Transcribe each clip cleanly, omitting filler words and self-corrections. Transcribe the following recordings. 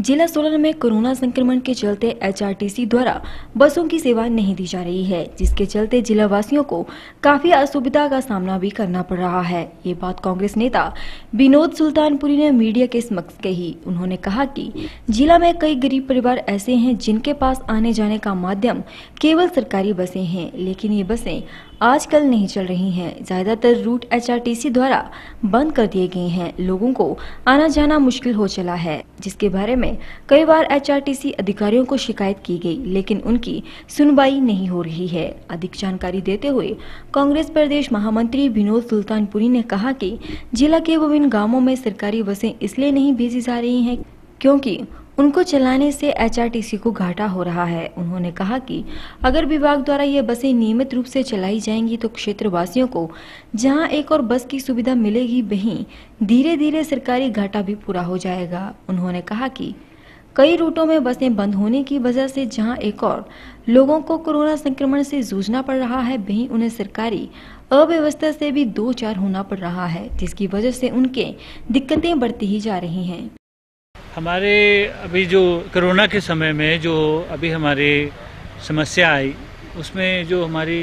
जिला सोलन में कोरोना संक्रमण के चलते एचआरटीसी द्वारा बसों की सेवा नहीं दी जा रही है, जिसके चलते जिला वासियों को काफी असुविधा का सामना भी करना पड़ रहा है। ये बात कांग्रेस नेता विनोद सुल्तानपुरी ने मीडिया के समक्ष कही। उन्होंने कहा कि जिला में कई गरीब परिवार ऐसे हैं जिनके पास आने जाने का माध्यम केवल सरकारी बसें हैं, लेकिन ये बसें आजकल नहीं चल रही हैं। ज्यादातर रूट एचआरटीसी द्वारा बंद कर दिए गए हैं। लोगों को आना जाना मुश्किल हो चला है, जिसके बारे में कई बार एचआरटीसी अधिकारियों को शिकायत की गई, लेकिन उनकी सुनवाई नहीं हो रही है। अधिक जानकारी देते हुए कांग्रेस प्रदेश महामंत्री विनोद सुल्तानपुरी ने कहा कि जिला के विभिन्न गाँवों में सरकारी बसें इसलिए नहीं भेजी जा रही हैं क्योंकि उनको चलाने से एचआरटीसी को घाटा हो रहा है। उन्होंने कहा कि अगर विभाग द्वारा ये बसें नियमित रूप से चलाई जाएंगी तो क्षेत्र वासियों को जहां एक और बस की सुविधा मिलेगी, वहीं धीरे धीरे सरकारी घाटा भी पूरा हो जाएगा। उन्होंने कहा कि कई रूटों में बसें बंद होने की वजह से जहां एक और लोगों को कोरोना संक्रमण से जूझना पड़ रहा है, वहीं उन्हें सरकारी अव्यवस्था से भी दो चार होना पड़ रहा है, जिसकी वजह से उनके दिक्कतें बढ़ती ही जा रही हैं। हमारे अभी जो कोरोना के समय में जो अभी हमारे समस्या आई, उसमें जो हमारी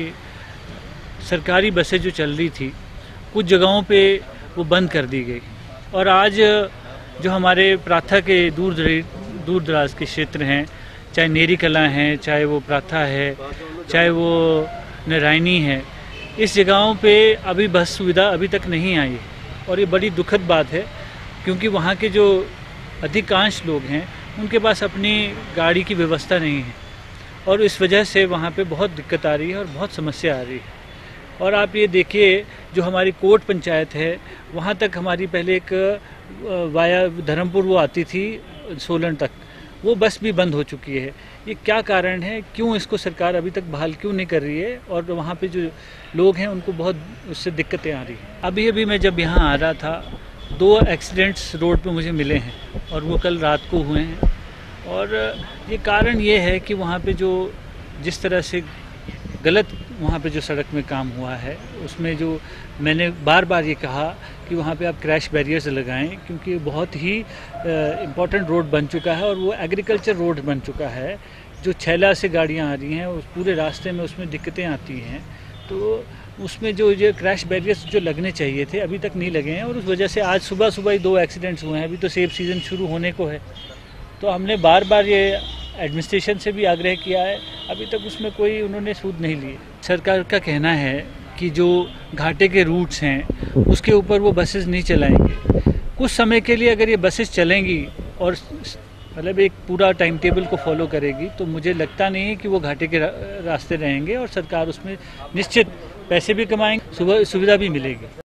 सरकारी बसें जो चल रही थी, कुछ जगहों पे वो बंद कर दी गई। और आज जो हमारे प्राथा के दूर दराज के क्षेत्र हैं, चाहे नेरी कला हैं, चाहे वो प्राथा है, चाहे वो नारायणी है, इस जगहों पे अभी बस सुविधा अभी तक नहीं आई है। और ये बड़ी दुखद बात है, क्योंकि वहाँ के जो अधिकांश लोग हैं उनके पास अपनी गाड़ी की व्यवस्था नहीं है, और इस वजह से वहाँ पे बहुत दिक्कत आ रही है और बहुत समस्या आ रही है। और आप ये देखिए, जो हमारी कोट पंचायत है, वहाँ तक हमारी पहले एक वाया धर्मपुर वो आती थी सोलन तक, वो बस भी बंद हो चुकी है। ये क्या कारण है, क्यों इसको सरकार अभी तक बहाल क्यों नहीं कर रही है? और वहाँ पे जो लोग हैं उनको बहुत उससे दिक्कतें आ रही हैं। अभी मैं जब यहाँ आ रहा था, 2 एक्सीडेंट्स रोड पे मुझे मिले हैं, और वो कल रात को हुए हैं। और ये कारण ये है कि वहाँ पे जो जिस तरह से गलत वहाँ पे जो सड़क में काम हुआ है, उसमें जो मैंने बार बार ये कहा कि वहाँ पे आप क्रैश बैरियर्स लगाएं, क्योंकि बहुत ही इम्पोर्टेंट रोड बन चुका है और वो एग्रीकल्चर रोड बन चुका है। जो छैला से गाड़ियाँ आ रही हैं, उस पूरे रास्ते में उसमें दिक्कतें आती हैं। तो उसमें जो क्रैश बैरियर्स जो लगने चाहिए थे अभी तक नहीं लगे हैं, और उस वजह से आज सुबह ही 2 एक्सीडेंट्स हुए हैं। अभी तो सेफ सीज़न शुरू होने को है, तो हमने बार बार ये एडमिनिस्ट्रेशन से भी आग्रह किया है, अभी तक उसमें कोई उन्होंने सूद नहीं लिए। सरकार का कहना है कि जो घाटे के रूट्स हैं उसके ऊपर वो बसेस नहीं चलाएंगे। कुछ समय के लिए अगर ये बसेस चलेंगी और मतलब एक पूरा टाइम टेबल को फॉलो करेगी, तो मुझे लगता नहीं है कि वो घाटे के रास्ते रहेंगे, और सरकार उसमें निश्चित पैसे भी कमाएंगे, सुविधा भी मिलेगी।